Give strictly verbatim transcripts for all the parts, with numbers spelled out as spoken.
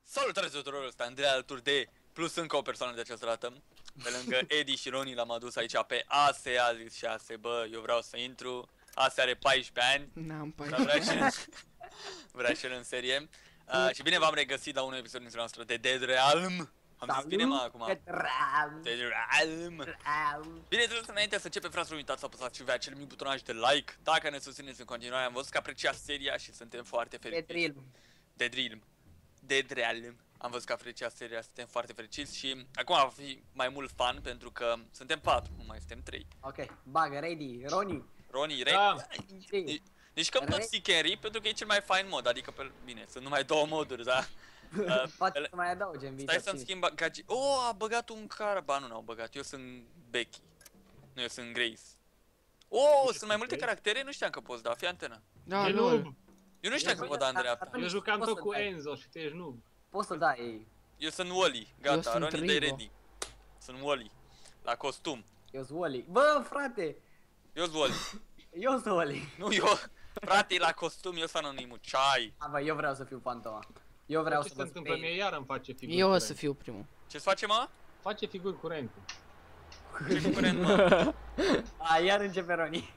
Salutare tuturor, ăsta Andrei alături de plus încă o persoană de această dată. Pe lângă Edi și Roni l-am adus aici pe Ase, a zis și Ase, bă, eu vreau să intru. Ase are paisprezece ani. N-am Vrea și el, vrea și el în serie. Uh, și bine v-am regăsit la un episod din noastră de Dead Realm. Am zis bine, mă, acum. Dead Realm. Bineînțeles, înainte să începem, fraților, uitați să apăsați și pe acel mic butonaj de like. Dacă ne susțineți în continuare, am văzut că apreciați seria și suntem foarte fericiți. Dead Realm. Dead Realm. Am văzut că apreciați seria, suntem foarte fericiți și acum va fi mai mult fun pentru că suntem patru, nu mai suntem trei. Ok, bagă, ready, Roni. Roni, Da. ready. Deci că tot Seek and Rip pentru că e cel mai fain mod, adică pe bine, sunt numai două moduri, da? Uh, Poate să mai adauge în viitor. Stai să-mi schimb gagi. Oh, a băgat un car, ba nu n-au băgat, eu sunt Becky. Nu, eu sunt Grace. Oh, sunt mai multe caractere, nu știam că poți da, fii antena. Da, nu. Eu nu știam că pot da în dreapta. Eu jucam tot cu Enzo și tu ești noob. Poți să dai. Eu sunt Wally, gata, sunt Roni, dai Rivo. ready. Sunt Wally, la costum. Eu sunt Wally. Bă, frate! Eu sunt Wally. Eu sunt Wally. Nu, eu, frate, la costum, eu sunt anonimul, ceai. A, bă, eu vreau să fiu fantoma. Eu vreau Ce să se vă întâmplă mie, spei. iar îmi face figuri Eu o curente. să fiu primul. Ce-ți face, mă? Face figuri curente. Ce cu curent, mă? A, iar începe Roni.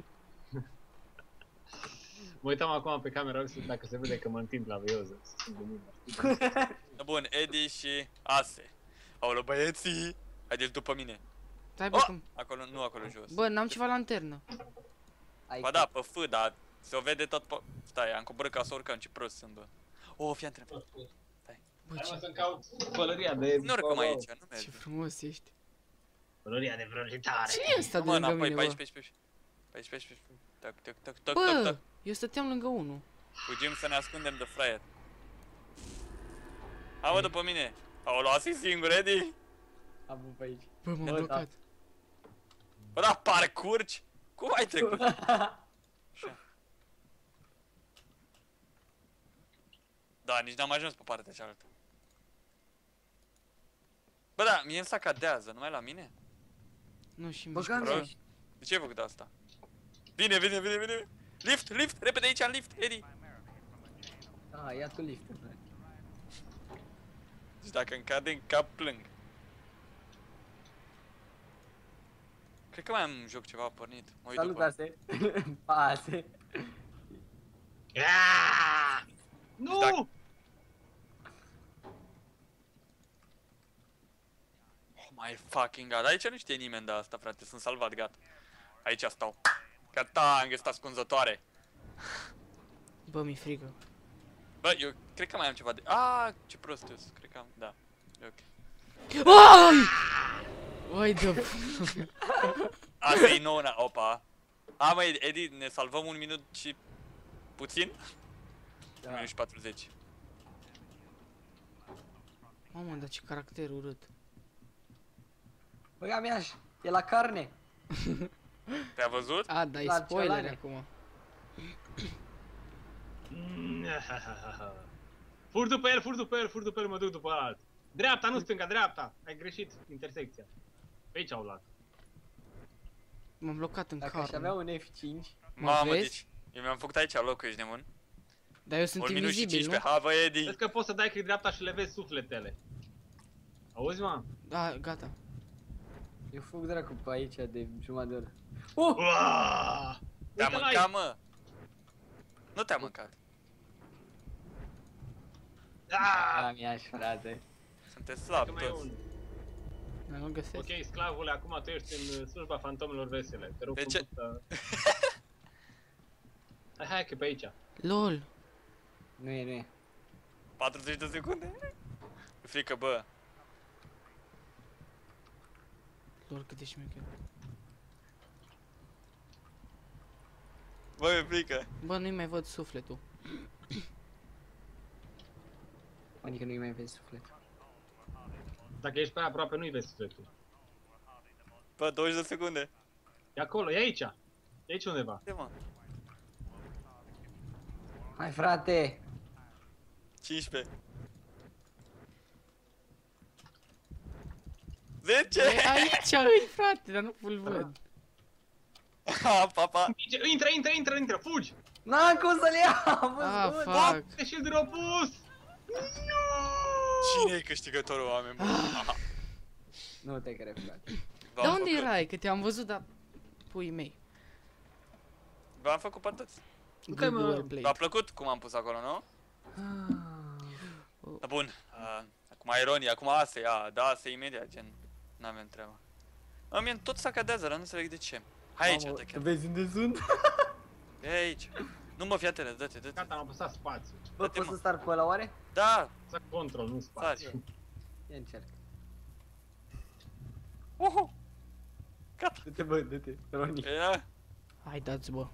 Mă uitam acum pe camera dacă se vede că mă întind la vioză. Bun, Edi și Ase. Aoleu, băieții, haideți după mine. Stai, bă, Oh! cum? Acolo, nu acolo jos. Bă, n-am ceva lanternă. Ba da, pe F, dar se o vede tot pe... Stai, am coborât ca să urcăm, ce prost sunt, bă. Oh, fii antrenat. Bă, Hai mă ce, să-mi caut pălăria de... Nu urcăm aici, nu ce merge. frumos ești. Pălăria de vrăjitare. Cine e ăsta de Mă, lângă înapoi, mine, pe aici, bă? pe aici, pe aici. Pe aici, pe aici, pe aici. Tac, tac, tac, tac, tac, Bă, tac. eu stăteam lângă unul. Fugim să ne ascundem de fraier. Hai, mă, după mine. Aoleu, Ase e singur, Edi. Am bun pe aici. Bă, m-am Bă, blocat. Bă, da, parcurgi? Cum ai trecut? Așa. Da, nici n-am ajuns pe partea cealaltă. Bă, da, mie îmi sacadează, numai la mine? Nu, și Bă, mișcă. Gami. Prost. De ce ai făcut asta? Vine, vine, vine, vine! Lift, lift, repede aici în lift, Edi! A, ia tu lift. Deci dacă îmi cade în cap, plâng. Cred că mai am joc ceva pornit. Mă uit Salut, după. Ase. Ase. Aaaa! Nu! Dacă- Oh my fucking god, aici nu știe nimeni de asta, frate, sunt salvat, gata. Aici stau. Gata, am găsit ascunzătoare. Bă, mi-e frică. Bă, eu cred că mai am ceva de... Ah, ce prost eu sunt, cred că am, da. E ok. Ai! Ai de... Asta e nouă, na- opa. A, măi, Edi, ne salvăm un minut și... puțin? Da. Un minut și patruzeci. Mamă, dar ce caracter urât. Bă, Gamiaș, e la carne. Te-a văzut? A, dai La spoiler ciolane. acum. Fur după el, fur după el, fur după el, mă duc după alt. Dreapta, nu stânga, dreapta. Ai greșit intersecția. Pe aici au luat. M-am blocat în Dacă aș car. avea un F cinci. Mă Mamă, vezi? deci... Eu mi-am făcut aici locul, ești nebun? Dar eu sunt Un minut și invizibil, nu? cincisprezece, ha, bă, Edi! Vezi că poți să dai click dreapta și le vezi sufletele. Auzi, mă? Da, gata. Eu fug dracu pe aici de jumătate de oră. Uh! Uaaaa! Te-a Uite-l mâncat, aici. mă! Nu te-a mâncat. Aaaa! Gamiaș, frate. Sunteți slabi Că mai e toți. unul. Dar nu găsesc. Ok, sclavule, acum tu ești în uh, slujba fantomelor vesele. Te rog De ce? frumos să... Hai, hai că e pe aici. LOL. Nu e, nu e. patruzeci de secunde? E frică, bă. LOL, cât de șmecher. Bă, e frică. Bă, nu-i mai văd sufletul. Adică nu-i mai vezi suflet. Dacă ești pe aia aproape, nu-i vezi sufletul. Bă, douăzeci de secunde. E acolo, e aici. E aici undeva. De mă. Hai, frate! cincisprezece. zece! E aici, îi, frate, dar nu îl văd. Ha, papa. Intră, intră, intră, intră, fugi! N-am cum să-l iau! Am Ah, văzut! fuck. E shield-ul opus! Nu! Cine e câștigătorul, oameni buni? Aha. Nu te cred, frate. Dar unde erai? Că te-am văzut, dar... Pui mei. V-am făcut pe toți. Good mă. well played. V-a plăcut cum am pus acolo, nu? Da, bun. Uh, acum ironie, acum asta ia, da, asta imediat, gen. N-avem treabă. Mă, mie tot sacadează, dar nu înțeleg de ce. Hai aici, Mamă, dă-te. vezi unde sunt? E aici. Nu mă, fii atent, dă-te, dă-te. Gata, am apăsat spațiu. Bă, Dă-te, poți mă. să sar pe ăla oare? Da! Să control, nu spațiu. Sari. Ia încerc. Uhu! Gata. Du-te, bă, du-te, Roni. Ia. Hai, dați, bă.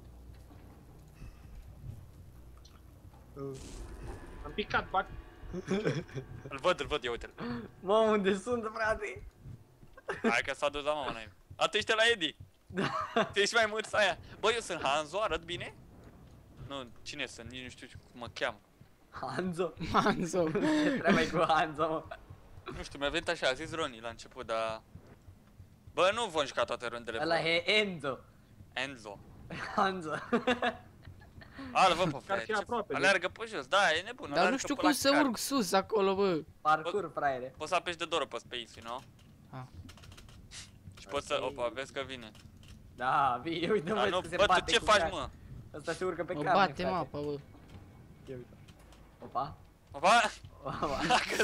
Am picat, bac. Îl văd, îl văd, ia uite-l. Mă, unde sunt, frate? Hai că s-a dus la mama naibii. A, tu ești la Edi. Tu ești mai mult aia. Bă, eu sunt Hanzo, arăt bine? Nu, cine sunt? Nici nu știu cum mă cheamă. Hanzo. Manzo. Ce treabă-i cu Hanzo, mă? Nu știu, mi-a venit așa, a zis Roni la început, dar... Bă, nu vom juca toate rândele. Ăla bă. e Enzo. Enzo. Hanzo. Ală, vă, pe Ar frate. fi aproape, deci. Aleargă pe jos, da, e nebun. Dar aleargă nu știu pe cum la să car. urc sus acolo, bă. Parcur, fraiere. Poți să apeși de doră pe space, nu? Ah. Și poți să... Opa, vezi că vine. Da, vii, uite, Dar mă, nu, că se bă, tu bate ce cu faci, car- mă? Ăsta se urcă pe Mă carne, bate frate. mapa, bă. Ia uite. Opa. Opa! Opa. Dacă...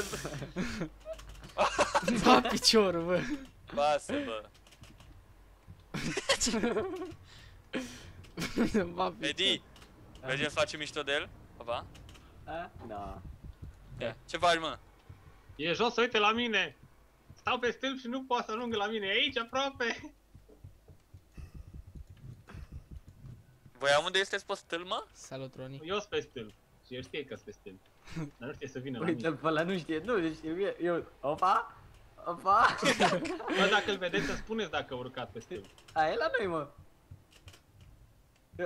Ba piciorul, bă. Basă, bă. Ba piciorul. Edi, mergem să facem mișto de el? Opa. A? Da. Ia, ce faci, mă? E jos, uite la mine. Stau pe stâlp și nu pot să ajung la mine. E aici, aproape. Voi unde este pe stâl, mă? Salut, Roni. Eu sunt pe stâlp. Și el știe că sunt pe stâlp. Dar nu știe să vină la Uite-l mine. pe ăla, nu știe, nu știe, eu, opa, opa. Bă, dacă îl vedeți, să spuneți dacă a urcat pe stâlp. A, e la noi, mă. Eu-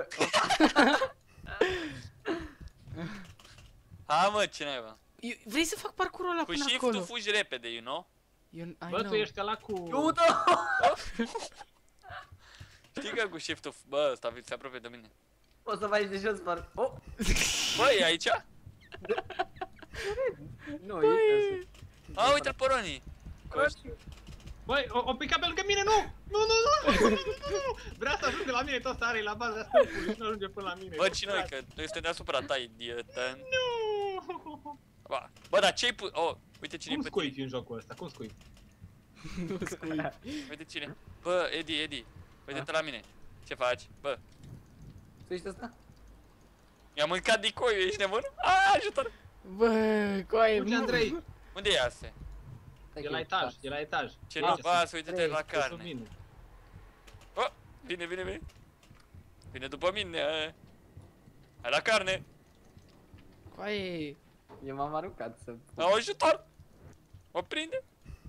Ha, mă, ce naiba? Eu- Vrei să fac parcurul ăla Cu până shift-ul acolo? fugi repede, you know? Eu, I Bă, tu know. ești ăla cu... Uite! Știi că cu shift-ul... Bă, ăsta se apropie de mine. Poți să faci de jos, par... Oh! Bă, e aici? Nu, uite. A, uite-l pe Roni. Coști. Băi, o, o picat pe lângă mine, nu! Nu, nu, nu, nu, nu, nu, nu! Vrea să ajungă la mine, tot sare la baza stâlpului și nu ajunge până la mine. Bă, ce noi, că tu este deasupra ta, idiotă. Nu! Bă, bă, dar ce-ai pus... Oh, uite cine Cum e pe tine. scuipi în jocul ăsta? Cum scuipi? Nu scui. Uite cine. Bă, Edi, Edi. Uite-te la mine. Ce faci? Bă, Tu ești ăsta? mi-a mâncat dicoiul, ești nebun? A, ajută-l! Bă, coaie, Unde Andrei? Unde e asta? E la etaj, e la etaj. Ce Ah, nu vas, uite-te trei, la Să carne. vină. Oh, vine, vine, vine. Vine după mine. eh. Hai la carne. Coaie. Eu m-am aruncat să... Au ajutor. Mă prinde.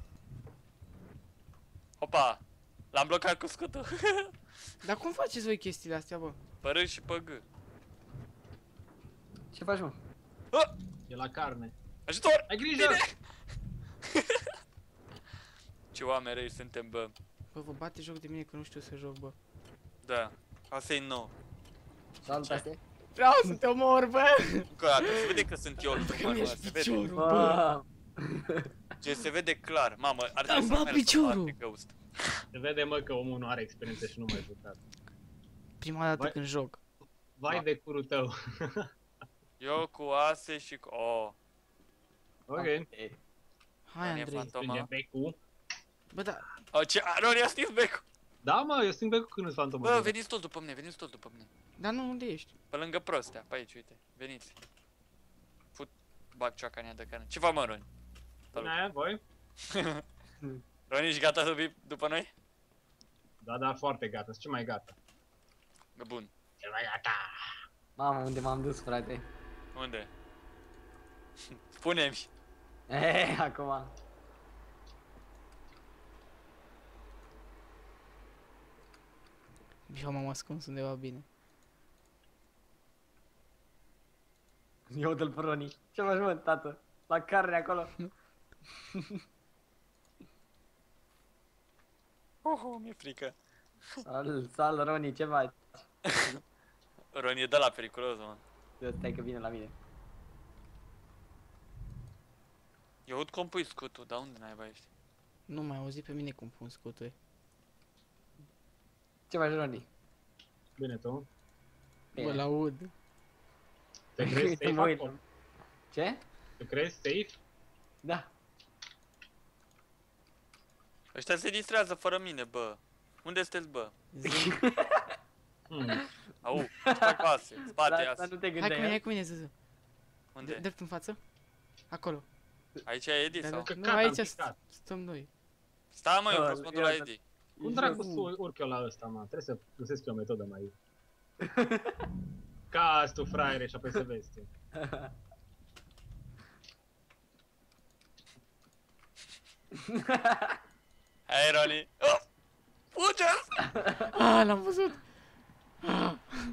Opa. L-am blocat cu scutul. Dar cum faceți voi chestiile astea, bă? Pe R și pe G. Ce faci, mă? Oh, E la carne. ajutor. Ai grijă! Bine. Ce oameni răi suntem, bă. Bă, vă bate joc de mine că nu știu să joc, bă. Da. Asta e nou. Salut, Ce? astea? Vreau să te omor, bă! Încă o dată, se vede că sunt eu. Că Mă, mi-ești se vede. piciorul, bă! Bă! Ce se vede clar. Mamă, ar Am trebui să bat merg să piciorul. fac Ghost. Se vede, mă, că omul nu are experiență și nu mai jucat. Prima dată Vai. când joc. Vai Da. de curul tău. Eu cu ase și cu... Oh. Ok. Hai, Roni e Andrei. fantoma. Strânge becul. Bă, da, Oh, ce... Roni a stins becul. Da, mă, eu simt becul când îți fantomă. Bă, veniți toți după mine, veniți toți după mine. dar nu, unde ești? Pe lângă prostea, pe aici, uite. Veniți. Fut... Bag cioaca în ea de carne. Ce fac, mă, Roni? Salut. Bine, voi? Roni, ești gata să vii după noi? Da, da, foarte gata. Sunt ce mai gata. Bun. Ce mai gata. Mamă, unde m-am dus, frate? Unde? Spune-mi. Eee, acum. Eu m-am ascuns undeva bine. Eu dă-l pe Roni. Ce faci, mă, tată? La carne acolo. Oh, oh, mi-e frică. Sal, sal, Roni, ce faci? Roni e de la periculos, mă. Eu stai că vine la mine. Eu aud cum pui scutul, dar unde naiba ești? Nu mai auzi pe mine cum pun scutul. Ce faci, Roni? Bine, tu? Bă, l-aud. Te crezi Uite, safe mă uit. acolo? Ce? Te crezi safe? Da. Ăștia se distrează fără mine, bă. Unde sunteți, bă? Zi. Hmm. Au, stai cu ase, spate, Dar asta ase. nu te Hai cu mine, gândeai. hai cu mine, Zuzu. Unde? Drept în față. Acolo. Aici e Edi Da, sau? da. Căcat, Nu, am aici picat. st- stăm noi. Stai mă, eu Bă, vreau să mă duc la iată. Edi. Cum dracu să urc eu la ăsta, mă? Trebuie să găsesc eu o metodă mai... Cazi tu, fraiere, și apoi să vezi tu. Hai, Roni. Oh! Fuge! Ah, l-am văzut. Ah.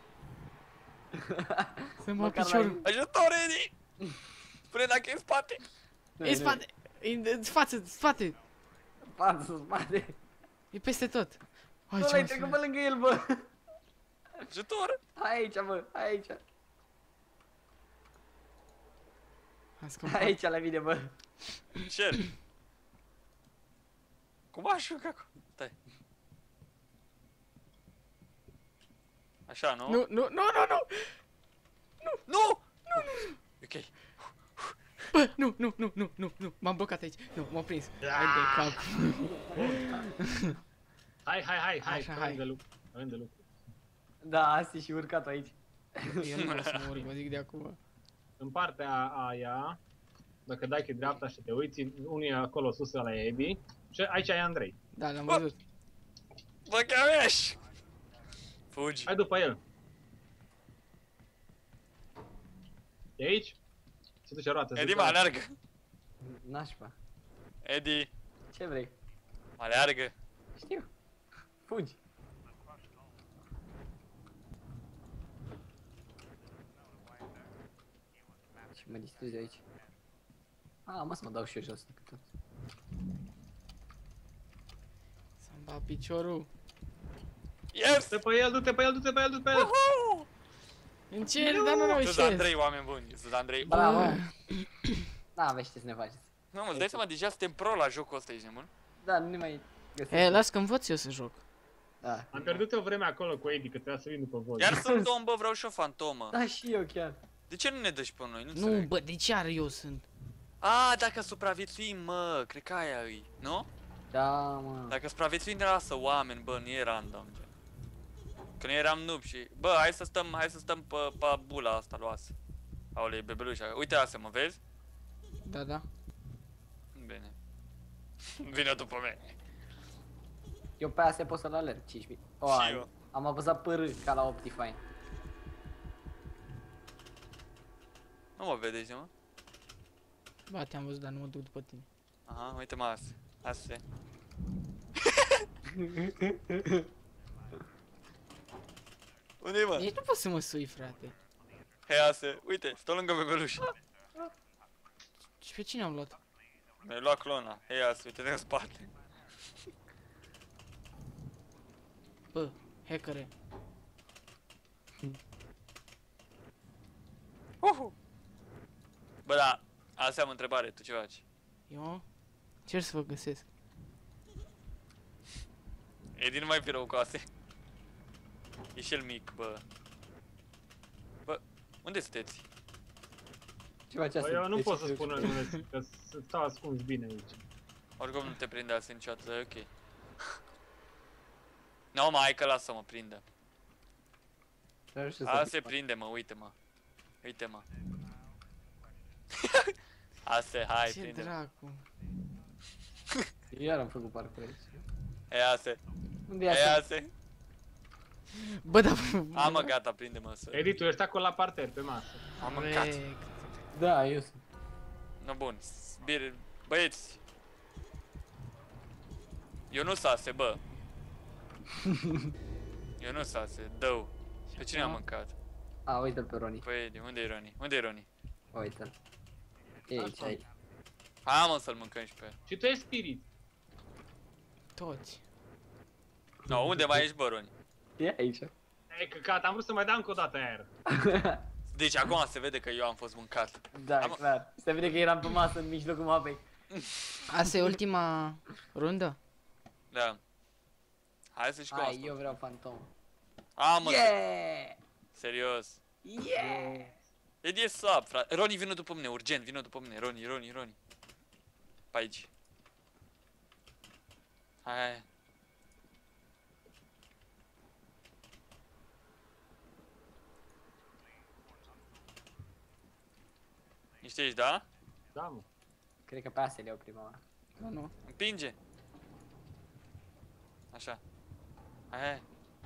Să mă Măcar piciorul. Ajutor, Edi! Spune dacă e în spate. E în spate. E în în față, în spate. Față, spate. E peste tot. Hai, Nu ce l-ai mă trecut sună. pe lângă el, bă. Ajutor! Hai aici, bă, hai aici. Am Hai scăpat. aici la mine, bă. Cer. Cum ajung acolo? Stai. Așa, nu? Nu, nu, nu, nu, nu. Nu! Ok. Bă, nu, nu, nu, nu, nu, nu. M-am blocat aici. Nu, m-am prins. Hai de cap. Hai, hai, hai, hai, Așa, că hai. avem de lucru. Avem de lucru. Da, asta e și urcat aici. Eu nu vreau să mă urc, vă zic de acum. În partea aia, dacă dai cu dreapta și te uiți, unul e acolo sus la Edi și aici e Andrei. Da, l-am văzut. Bă, cameș! Fugi. Hai după el. E aici? Se duce roată. se Edi, duce mă roată. aleargă. Nașpa. Edi, Ce vrei? mă aleargă. Știu. Fugi. Și mă distrez de aici. A, mă să mă dau și eu jos decât tot. Să-mi bat piciorul. Yes! Du-te pe el, du-te pe el, du-te pe el, du-te pe el. Uhu! Încerc, dar nu Sus reușesc. Andrei, oameni buni. Sus Andrei. Bravo. Bă. N-aveți ce să ne faceți. Nu, mă, îți dai seama, deja suntem pro la jocul ăsta, ești nebun? Da, nu ne mai găsesc. E, las că învăț eu să joc. Da. Am pierdut o vreme acolo cu Edi, că trebuia să vin după voi. Iar sunt domn, bă, vreau și o fantomă. Da, și eu chiar. De ce nu ne dă și pe noi? Nu Nu, înțeleg. bă, de ce ar eu sunt? A, dacă supraviețuim, mă, cred că aia îi, nu? Da, mă. Dacă supraviețuim ne lasă oameni, bă, nu e random, gen. Că noi eram noob și... Bă, hai să stăm, hai să stăm pe, pe bula asta luasă. Aolei, bebelușa. Uite asta, mă vezi? Da, da. Bine. Vine după mine. Eu pe asta pot să-l alerg, cinci mii. O, Și ai, eu. am apăsat P R ca la Optifine. Nu mă vedeți, mă? Ba, te-am văzut, dar nu mă duc după tine. Aha, uite-mă asta. Asta e. Unde-i, mă? Nici nu poți să mă sui, frate. Hei, asta, uite, stă lângă bebelușa. Și pe cine am luat? Mi-ai luat clona. Hei, asta, uite-te în spate. Bă, hackere. Uhu. Bă, da, asta am o întrebare, tu ce faci? Eu? Ce să vă găsesc? Edi nu mai fi rău cu astea. E și el mic, bă. Bă, unde sunteți? Ce faci asta? Bă, eu nu Deci, pot să eu- spun numele, că să stau ascuns bine aici. Oricum nu te prinde asta niciodată, dar e ok. Nu, mă, hai că lasă să mă prindă. Nu știu să A, fac. se prinde, mă, uite-mă. Uite-mă. Asta, hai, Ce prinde. dracu. Iar am făcut parcur aici. E asta, Unde e e asta? asta. Bă, da. A, mă, gata, prinde-mă să... Edi, tu ești acolo la parter, pe masă. Am mâncat. Corect. Da, eu sunt. No, bun. Bine, băieți. Eu nu sase, bă. Eu nu sase, dău. Pe cine am mâncat? A, uite-l pe Roni. Păi, de unde e Roni? Unde e Roni? Uite-l. E aici, aici. Hai, mă, să-l mâncăm și pe el. Și tu ești spirit. Toți. No, unde mai ești, bă, Roni? E aici. E căcat, am vrut să mai dau încă o dată aer. Deci acum se vede că eu am fost mâncat. Da, Am- clar. Se vede că eram pe masă în mijlocul mapei. Asta e ultima rundă? Da. Hai să jucăm Hai, asta. eu vreau fantom. A, mă, Yeah! serios. Yeah! Edi e slab, frate. Roni, vină după mine, urgent, vină după mine. Roni, Roni, Roni. Pe aici. Hai, hai. Niște aici, da? Da, mă. Cred că pe astea le iau prima oară. Nu, nu. Împinge. Așa. Hai, hai.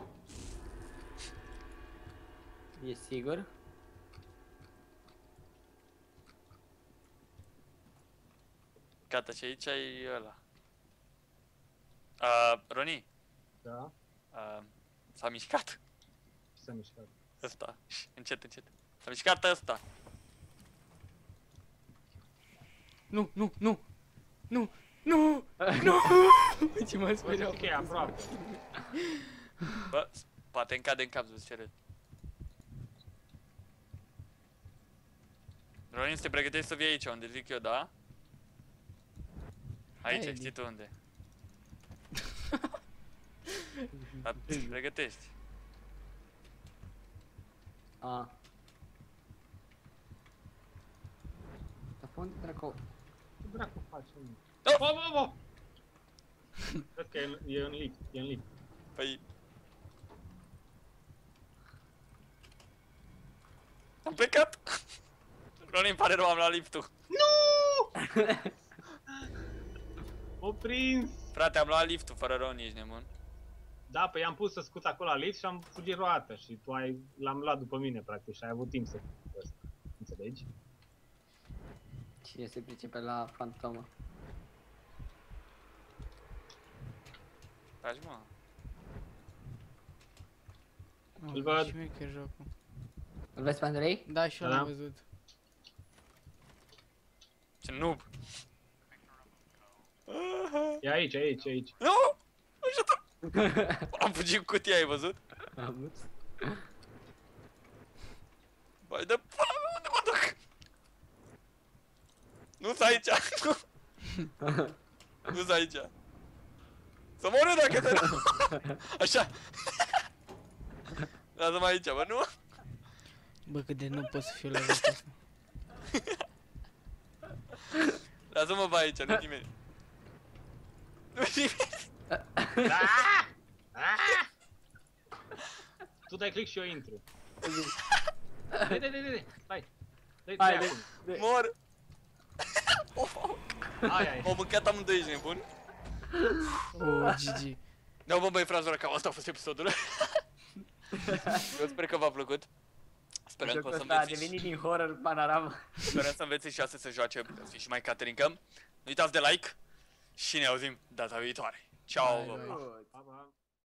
E sigur? Gata, și aici e ăla. Uh, Roni, Da? uh, s-a mișcat Ce s-a mișcat? ăsta. Încet, încet. S-a mișcat ăsta. Nu, nu, nu. Nu, nu, nu. Ce mă Bă, speriau. zic că e aproape. Bă, poate îmi cade în cap, să-ți cere. Ronin, să te pregătești să vii aici, unde zic eu, da? Aici, Hai, știi tu unde. Dar te pregătești. A. Dar pe unde dracu? Ce dracu faci, mă? Oh! Bă, bă, bă! Cred că e în, e în lift, e în lift. Păi... Am plecat! Ronin, pare rău, am luat liftul. O prins! Frate, am luat liftul fără Ronin, ești nebun. Da, păi am pus să scut acolo la lift și am fugit roată și tu ai, l-am luat după mine, practic, și ai avut timp să faci asta. Înțelegi? Cine se pricepe la fantomă? Faci, mă. Îl văd. Și mie că e jocul. Îl vezi pe Andrei? Da, și eu Da. l-am văzut. Ce noob. E aici, aici, aici. Nu! Ajută! Am fugit cu cutia, ai văzut? Am văzut. Vai de pula mea, unde mă duc? Nu-s aici! Nu! Nu-s aici! Să mor eu dacă te... Așa! Lasă-mă aici, bă, nu? Bă, cât de nu pot să fiu la jocul ăsta. Lasă-mă pe aici, nu nimeni. Nu nimeni. Ah! Ah! Tu dai click și eu intru. Dai, dai, dai, dai, stai. Dai, dai Hai, de, acum. de. Mor! Ai, ai. M-au mâncat amândoi, ești nebun? Oh, G G. Ne-au bă, băi, fraților, cam asta a fost episodul. Eu sper că v-a plăcut. Sperăm că o Jocul să ăsta a înveți devenit din horror panorama. Sperăm să înveți și astăzi să joace, să fii și mai Caterinca. Nu uitați de like și ne auzim data viitoare. Ciao! Bye, bye. Pa, pa.